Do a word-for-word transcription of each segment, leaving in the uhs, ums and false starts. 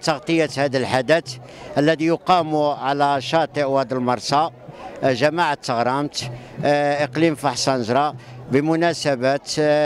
تغطية هذا الحدث الذي يقام على شاطئ وادي المرسى جماعة تغرامت إقليم فحصنجرة بمناسبة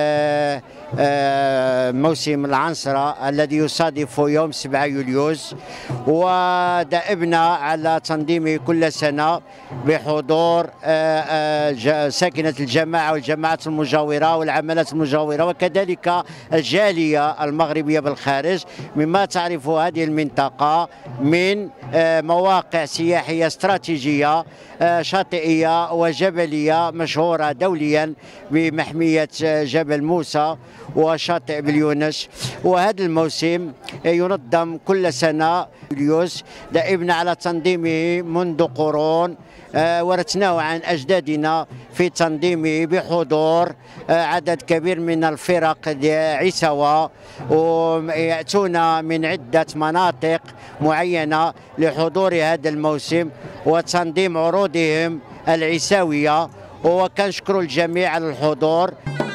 موسم العنصرة الذي يصادف يوم سبعة يوليوز، ودأبنا على تنظيمه كل سنة بحضور ساكنة الجماعة والجماعات المجاورة والعملات المجاورة وكذلك الجالية المغربية بالخارج، مما تعرف هذه المنطقة من مواقع سياحية استراتيجية شاطئية وجبلية مشهورة دوليا بمحمية جبل موسى وشاطئ باليونس. وهذا الموسم ينظم كل سنة يوليوز، دائبنا على تنظيمه منذ قرون، ورثناه عن أجدادنا في تنظيمه بحضور عدد كبير من الفرق عيسوى، ويأتون من عدة مناطق معينة لحضور هذا الموسم وتنظيم عروضهم العيساوية، وكنشكر الجميع على الحضور.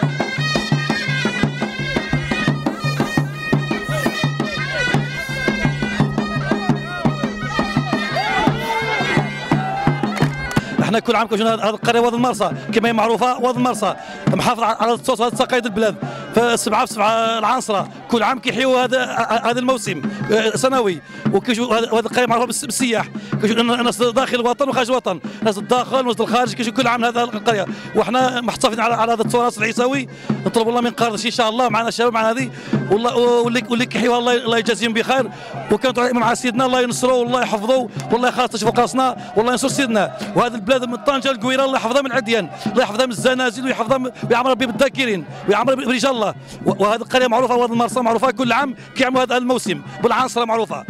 احنا كل عام كنجيو هذه القريه وادي المرسى كما هي معروفه، وادي المرسى محافظ على الصوت وهذه تقاليد البلاد. فالسبعه في سبعه العنصره كل عام كيحيوا هذا هذا الموسم سنوي، وكيجوا هذه القريه معروفه بالسياح، كيجوا الناس داخل الوطن وخارج الوطن، ناس الداخل وناس الخارج كيجوا كل عام هذه القريه، وحنا محتفظين على على هذا التراث العيساوي. نطلب الله من قردش ان شاء الله معنا الشباب معنا هذه، والله واللي واللي كيحيوها الله الله يجازيهم بخير، وكانوا مع سيدنا الله ينصروه والله يحفظوه والله يخلص فوق راسنا والله ينصر سيدنا. وهذه البلاد من طنجه القويره الله يحفظها من العديان، الله يحفظها من الزنازل ويحفظها ويعمرها بالذاكرين ويعمرها برجال الله. وهذه القريه معروفه وهذه المرسى معروفه كل عام كيعملوا هذا الموسم بالعنصره معروفه.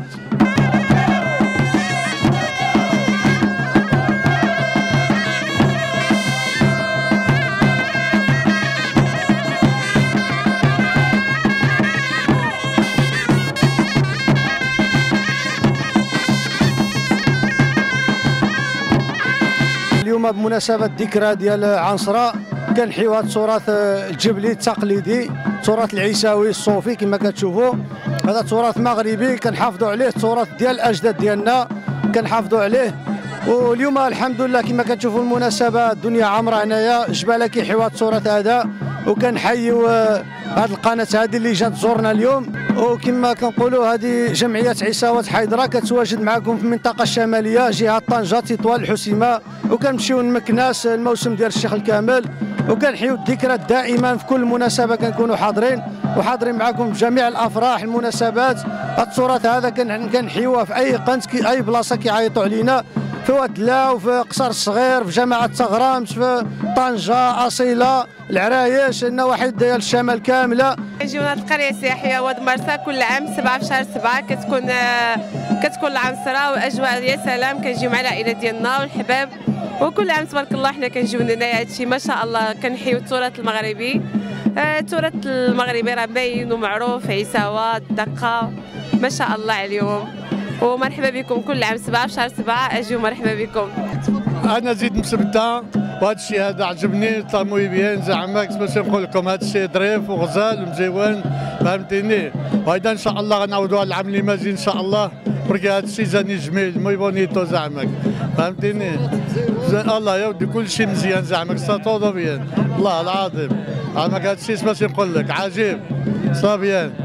اليوم بمناسبة الذكرى ديال عنصرة كنحيو هذا التراث الجبلي التقليدي، التراث العيساوي الصوفي كما كتشوفوا. هذا تراث مغربي كنحافظوا عليه، التراث ديال الاجداد ديالنا كنحافظوا عليه. واليوم الحمد لله كما كتشوفوا المناسبة الدنيا عامرة هنايا، جبالة كيحيو هذا التراث هذا، وكنحيو هذه القناة هذه اللي جات تزورنا اليوم. وكما كنقولوا هذه جمعية عيساوات حيدرة كتواجد معكم في المنطقة الشمالية جهة طنجة تطوان الحسيمة، وكنمشيو لمكناس الموسم ديال الشيخ الكامل، وكنحيو الذكرى دائما في كل مناسبة كنكونوا حاضرين وحاضرين معكم في جميع الأفراح المناسبات. التراث هذا كنحيوه في أي قنت أي بلاصة كيعيطوا علينا، في ودلا وفي قصر الصغير في جماعة تغرامت في طنجة أصيلة العرايش النواحي ديال الشمال كاملة. كنجيو هذه القرية السياحية وادي المرسى كل عام سبعة في شهر سبعة كتكون كتكون العنصرة وأجواء يا سلام. كنجيو مع العائلة ديالنا والحباب، وكل عام تبارك الله حنا كنجيو هنايا. هادشي ما شاء الله كنحيو التراث المغربي. التراث المغربي راه باين ومعروف، عيساوة الدقة ما شاء الله عليهم. ومرحبا بكم كل عام سبعة في شهر سبعة اجيو مرحبا بكم. انا زيد مسبته وهذا الشيء هذا عجبني طاموي بيان زعما باش نقول لكم هذا الشيء ظريف وغزال ومزيون فهمتيني. وهذا ان شاء الله غنعاودوها العام اللي ماجي ان شاء الله، بركي هذا الشيء زاني جميل موي بونيتو زعما فهمتيني. الله يا ودي كل شيء مزيان زعما ساطودو بيان والله العظيم. زعما هذا الشيء باش نقول لك عجيب صافيان.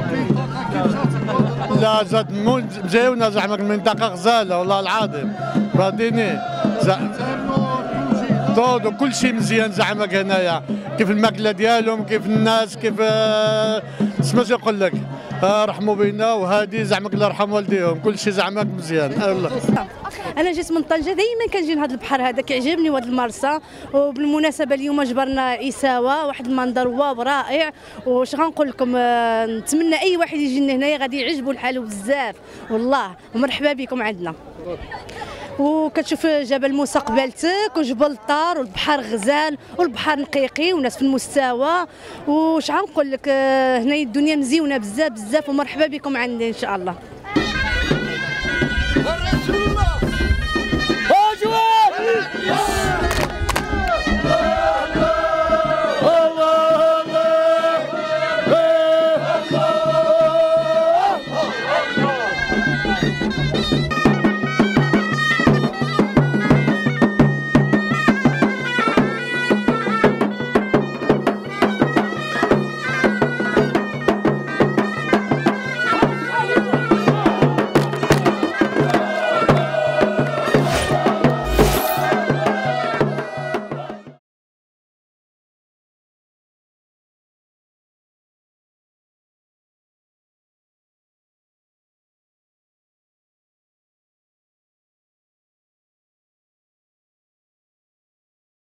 لا زاد مزيونه زعما المنطقه غزاله والله العظيم فهمتيني. طود كل شيء مزيان زعما هنايا، كيف الماكله ديالهم كيف الناس كيف سماش نقول لك رحموا بينا. وهذه زعما الله يرحم والديهم كل شيء زعما مزيان. انا جيت من طنجه دائما كنجي لهذا البحر هذا كيعجبني وهذا المرسى. وبالمناسبه اليوم جبرنا عيساوه واحد المنظر واو رائع. واش غنقول لكم نتمنى اي واحد يجي لنا هنايا غادي يعجبو الحال بزاف والله. ومرحبا بكم عندنا. وكتشوف جبل موسى قبالتك وجبل طار والبحر غزال والبحر نقيقي وناس في المستوى. واش غنقول لك هنايا الدنيا مزيونه بزاف بزاف. ومرحبا بكم عندي ان شاء الله.